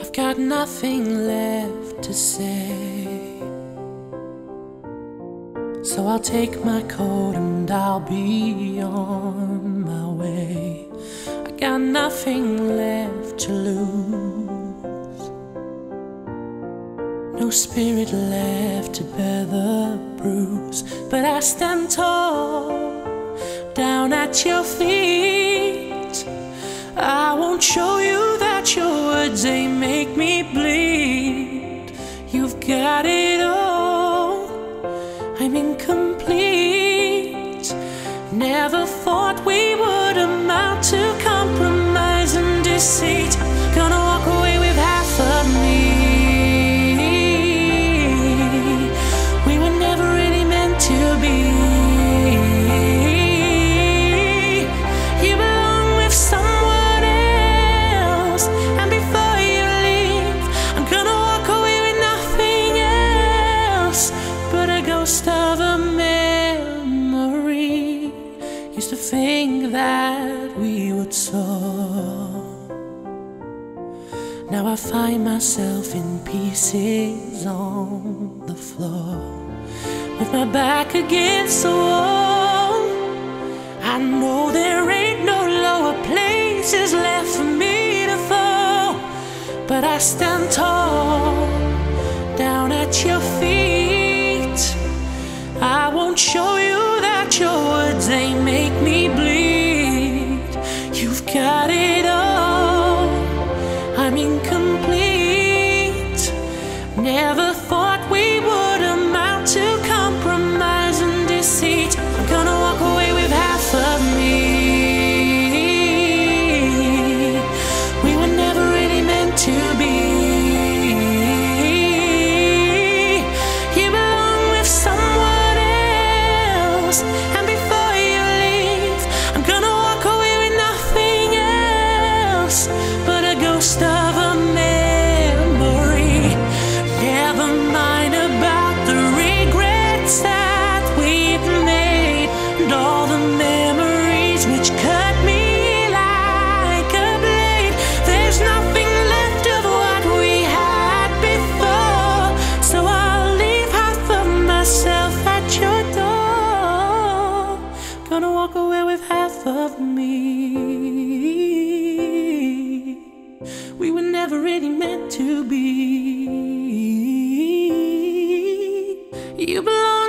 I've got nothing left to say, so I'll take my coat and I'll be on my way. I got nothing left to lose, no spirit left to bear the bruise. But I stand tall down at your feet. I won't show you that your words, they make me bleed. You've got it all, I'm incomplete. Never thought we would amount to compromise and deceit. Gonna walk away with half of me. We were never really meant to be. You belong with someone else, and before you leave, I'm gonna walk away with nothing else but a ghost of a memory. Used to think that we would soar. Now I find myself in pieces on the floor, with my back against the wall. I know there ain't no lower places left for me to fall, but I stand tall down at your feet. I won't show you that your words, they make me bleed. You've got it all, I'm incomplete. Never thought we would amount to compromise and deceit. I'm gonna walk away with half of me. We were never really meant to be. You belong with someone else, and before you leave, I'm gonna walk away with nothing else but a ghost of a memory. Never mind about the regrets that we've made, and all the memories which cut me like a blade. There's nothing left of what we had before, so I'll leave half of myself at your door. Gonna walk away with half of me. We were never really meant to be. You belong